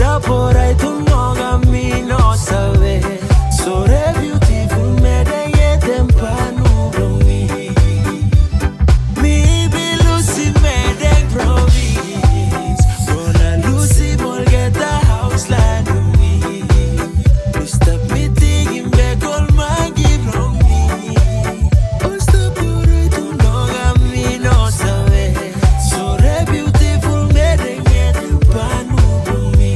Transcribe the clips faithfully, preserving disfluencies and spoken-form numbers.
Da por ahí tu no camino sabe. So re beautiful me de yeten panu blomi. Mi be Lucy me de province. Gonna Lucy bol get a house land to me. Mister Meeting in back all my give from me. Oh stop por ahí tu no camino sabe. So re beautiful me de yeten panu blomi.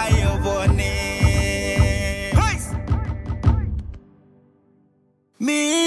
Me